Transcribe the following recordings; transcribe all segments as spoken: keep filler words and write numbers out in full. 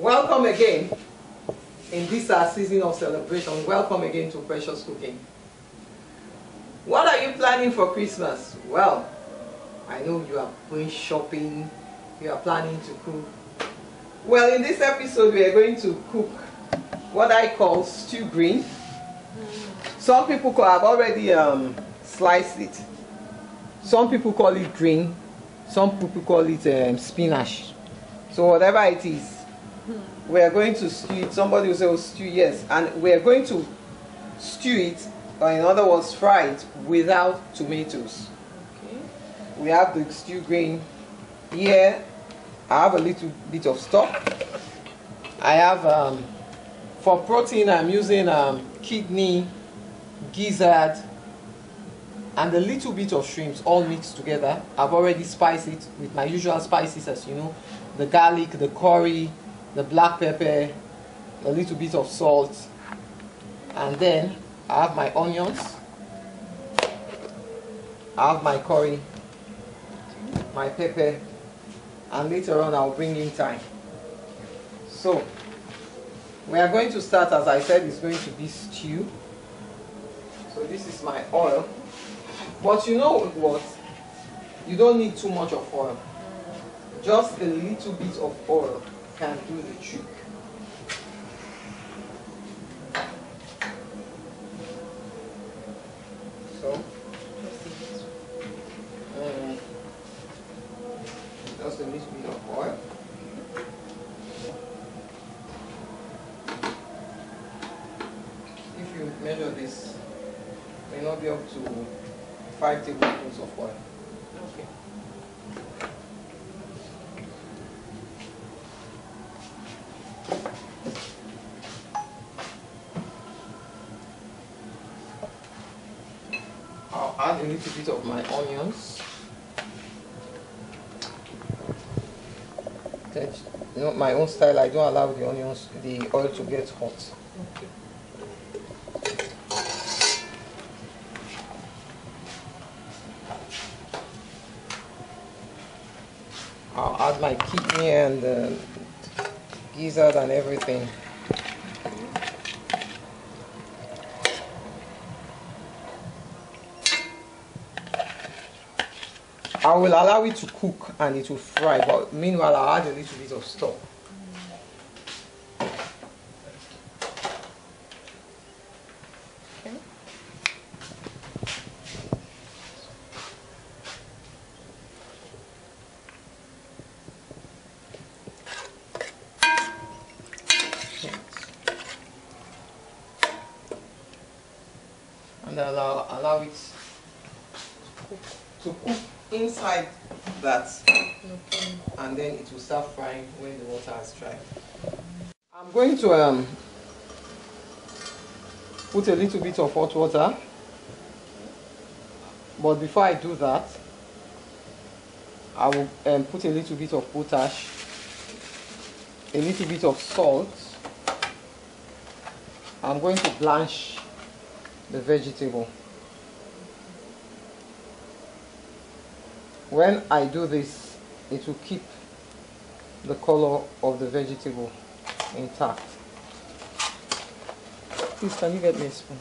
Welcome again in this our season of celebration. Welcome again to Precious Cooking. What are you planning for Christmas? Well, I know you are going shopping, you are planning to cook. Well, in this episode we are going to cook what I call stew green. Some people call, have already um, sliced it. Some people call it green. Some people call it um, spinach. So whatever it is, we are going to stew it. Somebody will say, oh, stew, yes. And we are going to stew it, or in other words, fry it without tomatoes. Okay. We have the stew green here. I have a little bit of stock. I have, um, for protein, I'm using um, kidney, gizzard, and a little bit of shrimps all mixed together. I've already spiced it with my usual spices, as you know, the garlic, the curry, the black pepper, a little bit of salt, and then I have my onions, I have my curry, my pepper, and later on I'll bring in thyme. So we are going to start, as I said, it's going to be stew. So this is my oil. But you know what? You don't need too much of oil. Just a little bit of oil can do the trick. So, um, just a little bit of oil. If you measure this, it may not be up to five tablespoons of oil. Okay. I'll add a little bit of my onions. Then, you know, my own style, I don't allow the onions, the oil to get hot. Okay. I'll add my kidney and uh, gizzard and everything. I will allow it to cook and it will fry, but meanwhile I'll add a little bit of stock. Okay. And allow, allow it to cook inside that, okay. And then it will start frying when the water has dried. I'm going to um, put a little bit of hot water, but before I do that, I will um, put a little bit of potash, a little bit of salt. I'm going to blanch the vegetable. When I do this, it will keep the color of the vegetable intact. Please, can you get me a spoon?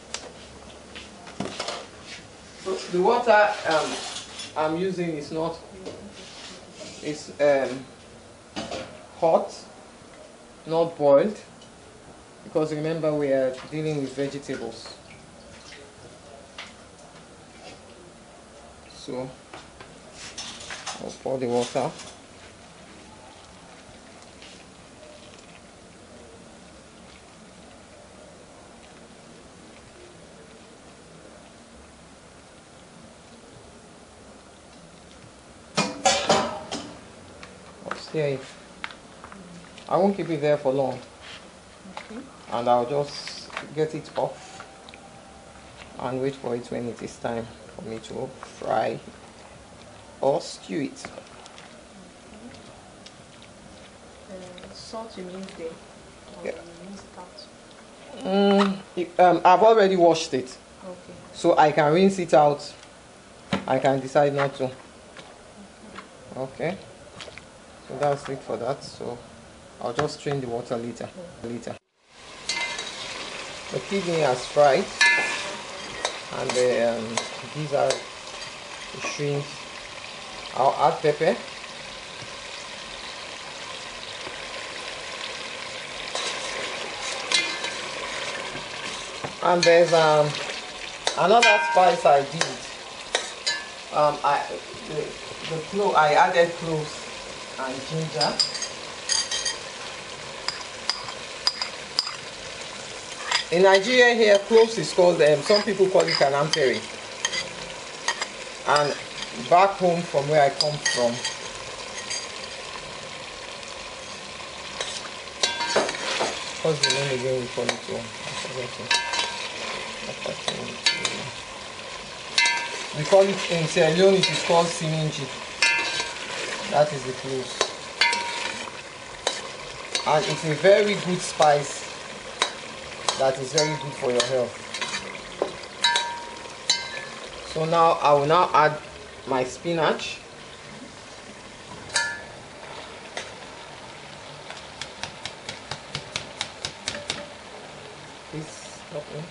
So the water um, I'm using is not, it's um, hot, not boiled, because remember we are dealing with vegetables. So I'll pour the water. I'll stir it. I won't keep it there for long. Okay. And I'll just get it off and wait for it when it is time for me to fry or stew it. Uh, salt you mean there? Or Yeah. you rinse it out? Mm, it, um, I've already washed it. Okay. So I can rinse it out. I can decide not to. Okay. So that's it for that. So I'll just strain the water later. Later. The kidney has fried, and the, um, these are the shrimps. I'll add pepper. And there's um another spice I did. Um, I the, the clove I added cloves and ginger. In Nigeria here, cloves is called, um, some people call it an ampere. And back home from where I come from, what's the name again we call it? Oh, I forgot it. We call it, in Sierra Leone it is called siminji. That is the cloves. And it's a very good spice that is very good for your health. So now I will now add my spinach. Please help me.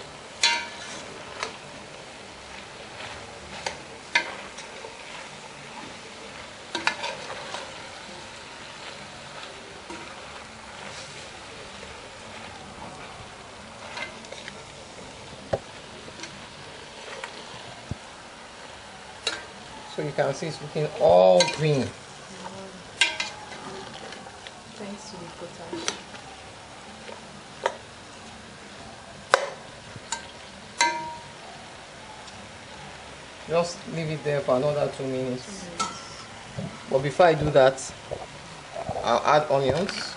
So you can see it's looking all green. Thanks to the potash. Just leave it there for another two minutes. Two minutes. But before I do that, I'll add onions.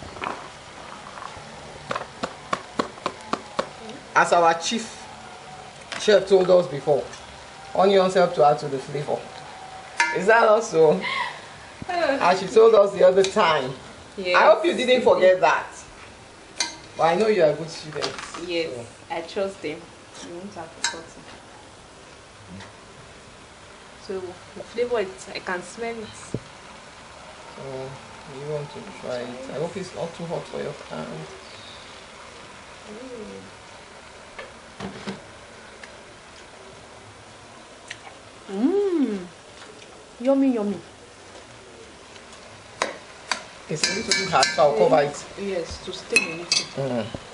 As our chief chef told us before, onions help to add to the flavor. Is that also? As she told us the other time. Yes. I hope you didn't forget that. But I know you are a good student. Yes, so. I trust them. You won't have forgotten. So the flavor, it, I can smell it. So you want to try it. I hope it's not too hot for your hand. Mmm. Yummy, yummy. It's a little bit hard, so I'll cover it. Yes, to stay a little. Mm.